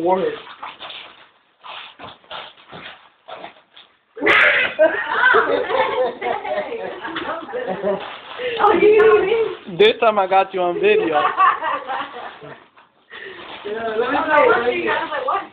forehead. Oh, you got me? This time I got you on video. Yeah, let me tell you.